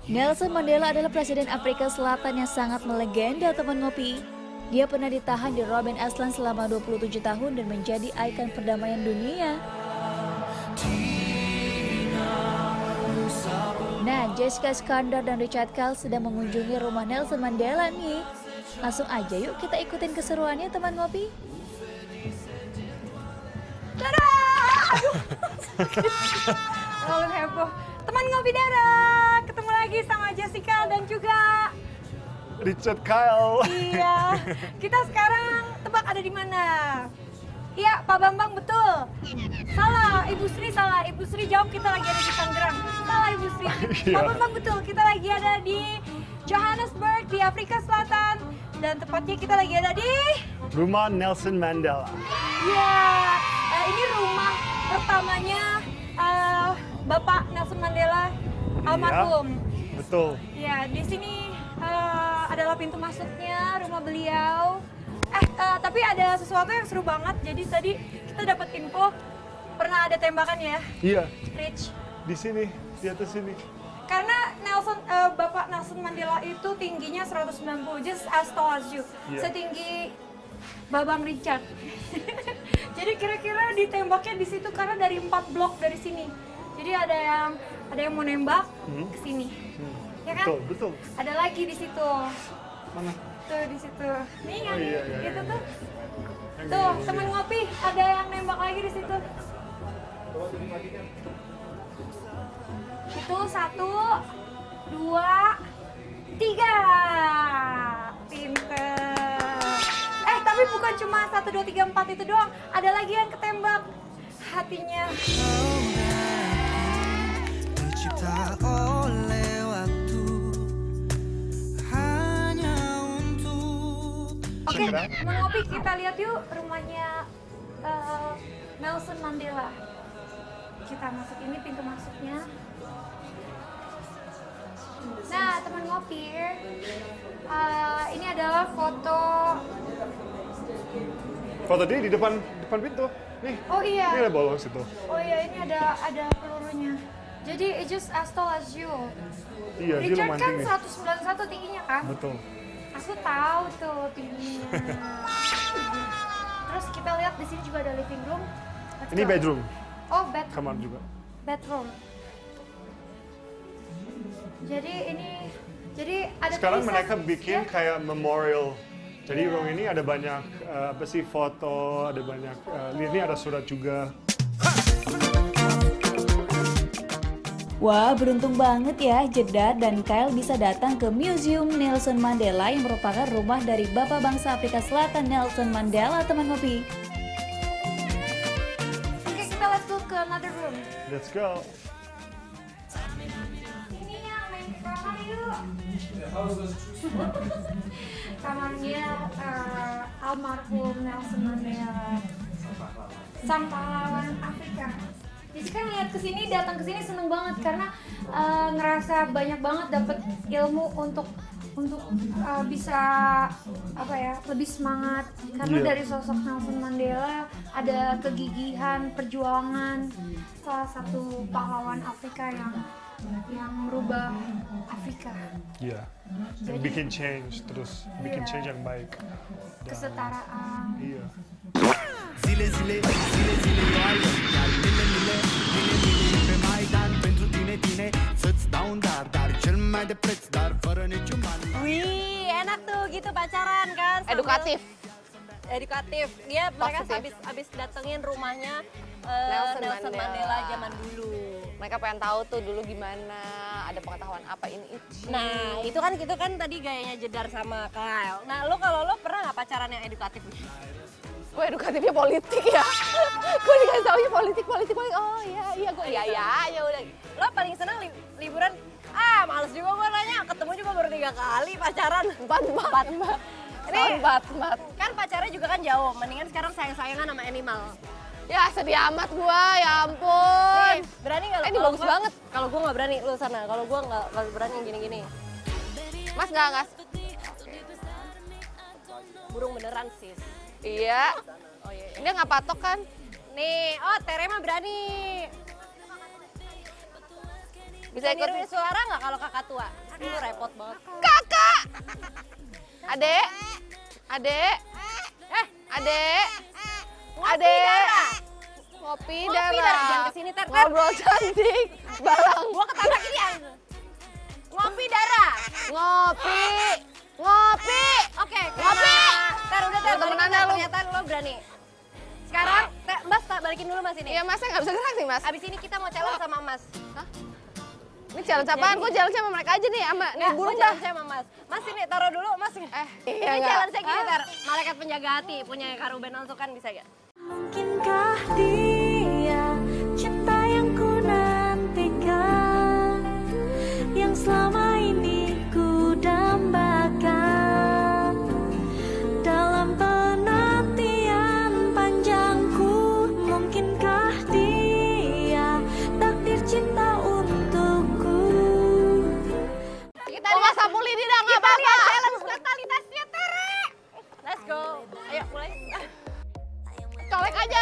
Nelson Mandela adalah presiden Afrika Selatan yang sangat melegenda, teman ngopi. Dia pernah ditahan di Robben Island selama 27 tahun dan menjadi ikon perdamaian dunia. Nah, Jessica Iskandar dan Richard Kyle sedang mengunjungi rumah Nelson Mandela nih. Langsung aja yuk kita ikutin keseruannya, teman ngopi. Dadah! Aduh, terlalu heboh. Teman ngopi dadah, ketemu lagi sama Jessica dan juga Richard Kyle. Iya, kita sekarang tebak ada di mana? Iya, Pak Bambang betul. Salah, Ibu Sri salah. Ibu Sri jawab kita lagi ada di Tangerang. Salah Ibu Sri. Pak Bambang betul, kita lagi ada di Johannesburg di Afrika Selatan dan tepatnya kita lagi ada di Rumah Nelson Mandela. Iya, ini rumah pertamanya Bapak Nelson Mandela almarhum. Ya, betul. Ya, di sini adalah pintu masuknya rumah beliau. Tapi ada sesuatu yang seru banget. Jadi tadi kita dapat info pernah ada tembakan ya? Iya. Rich. Di sini, di atas sini. Karena Bapak Nelson Mandela itu tingginya 190, just as tall as you. Yeah. Setinggi Babang Richard. Jadi kira-kira ditembaknya di situ karena dari 4 blok dari sini. Jadi ada yang mau nembak ke sini. Ya kan? Betul, betul. Ada lagi di situ. Mana? Tuh di situ. Nih yang iya, itu tuh. Yang Tuh, ini. teman ngopi ada yang nembak lagi di situ. Itu 1, 2, 3. Pinter. Tapi bukan cuma 1, 2, 3, 4 itu doang. Ada lagi yang ketembak. Hatinya. Tercipta oleh waktu hanya untuk. Oke, teman ngopi kita lihat yuk rumahnya Nelson Mandela. Kita masuk ini pintu masuknya. Nah, teman ngopi, ini adalah foto dia di depan pintu. Nih. Oh iya. Ini ada bolong situ. Oh iya, ini ada pelurunya. Jadi it's just as tall as you. Iya, dia Richard lumayan kan tinggi. 191 tingginya kan? Betul. Aku tahu tuh tingginya. Terus kita lihat di sini juga ada living room. Let's Ini go. bedroom, Oh, bedroom. kamar juga. Bedroom. Jadi ada Sekarang tulisan, mereka bikin ya? kayak memorial. Jadi Iya. room ini ada banyak foto, ada banyak ini ada surat juga. Wah, beruntung banget ya Jeddah dan Kyle bisa datang ke Museum Nelson Mandela yang merupakan rumah dari Bapak Bangsa Afrika Selatan Nelson Mandela, teman ngopi. Oke, kita let's go ke another room. Let's go. Ini yang main kamar yuk. Kamarnya almarhum Nelson Mandela, sang pahlawan Afrika. Jadi kan lihat kesini, datang kesini seneng banget karena ngerasa banyak banget dapat ilmu untuk bisa lebih semangat karena dari sosok Nelson Mandela ada kegigihan, perjuangan, salah satu pahlawan Afrika yang merubah Afrika. Iya. Dan bikin change terus, bikin change yang baik. Dan- Kesetaraan. Iya. Zile eu alerg, iar mile pe Maidan pentru tine să-ți dau un dar cel mai de preț, dar fără niciun ban. Wih, enak tuh gitu pacaran kan. sambil- Edukatif. Dia mereka Positif. habis datengin rumahnya Nelson Nelson Mandela. Mandela zaman dulu. Mereka pengen tahu tuh dulu gimana, ada pengetahuan apa ini itu. Nah, itu kan tadi gayanya Jedar sama Kyle. Nah, kalau lo pernah nggak pacaran yang edukatif? Gue edukatifnya politik ya. Gue dikasih taunya politik. Oh iya gue ya udah. Lo paling senang liburan? Males juga gue nanya. Ketemu juga baru 3 kali pacaran. Empat. Nih, Empat. kan pacarnya juga kan jauh. Mendingan sekarang sayang-sayangan sama animal. Ya sedih amat gue, ya ampun. Nih, berani nggak lo? Ini Kalau bagus gua- banget. Kalau gue nggak berani, lo sana. Kalau gue nggak berani yang gini-gini. Mas nggak? Burung beneran sis. Iya. Oh iya. Dia nggak patok kan? Nih, Tere mah berani. Bisa ikut. niruin suara nggak kalau kakak tua? Aduh repot banget. Kakak. Adek. Adek. Adek. Adek. Ngopi Ngopi darah. darah. Jangan kesini Ter. Ngobrol cantik. Balang. Gua ketabrak ini ya. Ngopi darah. Ngopi. Ngopi. Oke. Ngopi. Ter udah Ter. Temenan balikin, Ter. lu. Ternyata lo berani. Sekarang Mas balikin dulu Mas ini. Iya masnya nggak bisa gerak nih mas. Abis ini kita mau challenge sama Mas. Ini challenge apaan? Gue challenge sama mereka aja nih sama nih Nggak, burung gua dah. challenge sama Mas. Mas ini taruh dulu Mas. Iya Ini nggak? challenge-nya gini Ter. Malaikat penjaga hati punya Kak Ruben Onsukan bisa gak? Mungkinkah dia cinta yang ku nantikan, yang selama ini ku dambakan, dalam penantian panjangku. Mungkinkah dia takdir cinta untukku? Kita Gue nggak sapu lidi dah nggak Kita lihat apa-apa. challenge totalitasnya Tere. Let's go. Ayo mulai. Colek aja.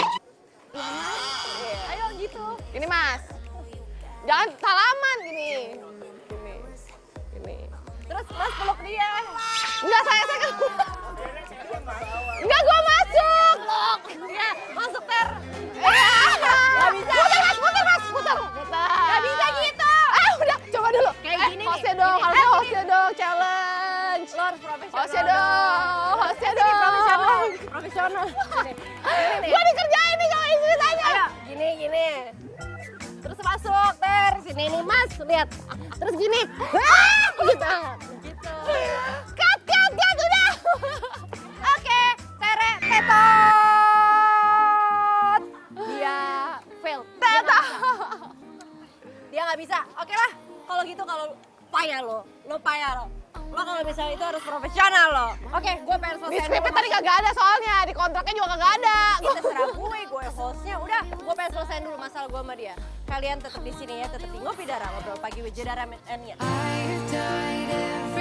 Ayo gitu. Gini mas. Jangan salaman gini. Gini. Gini. Terus Mas peluk dia. Enggak saya kan. Enggak gue masuk. Iya, masuk Ter. Gak bisa. Putar mas. Putar. Gak bisa gitu. Udah coba dulu. Kayak gini hostnya nih, dong. gini. Harusnya hostnya dong. Challenge. Lo harus profesional. Hostnya dong. Hostnya dong. Profesional. Profesional. Gini. Gue dikerjain nih kalau istri tanya. Ayo, gini. Terus masuk, Ter. Sini nih, Mas. Lihat. Terus gini. Gitu. Cut, udah. Oke, Tere tetot. Dia fail. Dia nggak bisa. Oke lah. Kalau gitu kalau payah lo payah lo. Lo kalau misalnya itu harus profesional lo. Oke, gue pengen Di selesai. skripnya tadi kagak ada soalnya. Di kontraknya juga kagak ada. Kita serah gue hostnya. Udah, gue pengen selesaiin dulu masalah gue sama dia. Kalian tetap di sini ya, tetap di Ngopi Darah, ngobrol pagi with Jedara and Yet. I died